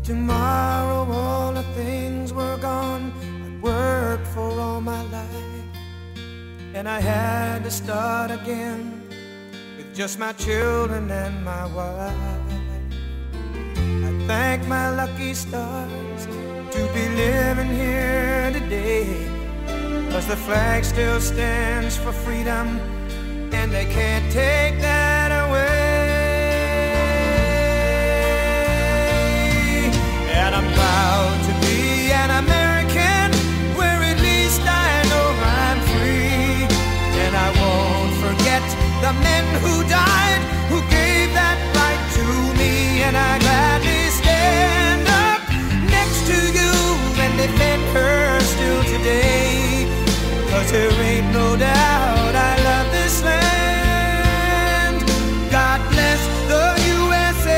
tomorrow all the things were gone I'd worked for all my life, and I had to start again with just my children and my wife. I thank my lucky stars to be living here today, 'cause the flag still stands for freedom, and they can't take that away. And I'm proud to be an American, where at least I know I'm free. And I won't forget the men who died, who gave that right to me. And I gladly stand up next to you and defend her still today, 'cause there ain't no doubt I love this land. God bless the USA.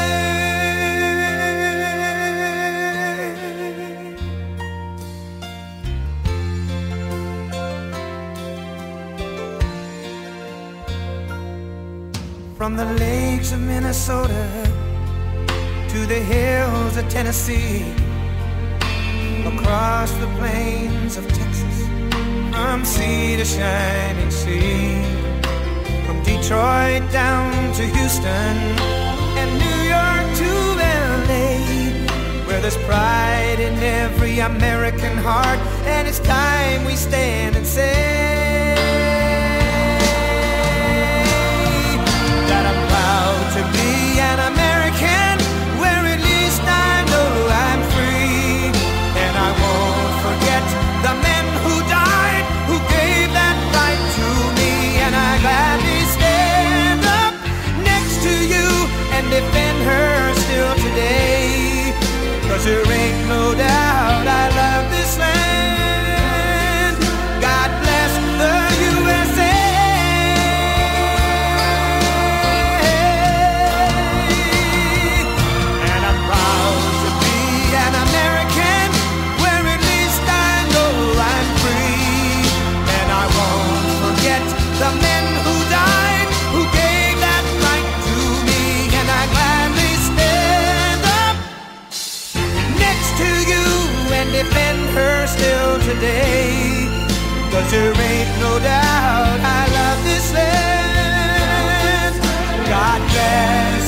From the lakes of Minnesota to the hills of Tennessee, across the plains of Texas, from sea to shining sea, from Detroit down to Houston and New York to LA, where there's pride in every American heart, and it's time we stand and say that I'm proud to be an American, where at least I know I'm free. And I won't forget the men who died, who gave that right to me. And I gladly stand up next to you and defend her still today, 'cause there ain't no doubt I love this land. God bless the USA. The men who died, who gave that right to me. And I gladly stand up next to you and defend her still today, 'cause there ain't no doubt I love this land. God bless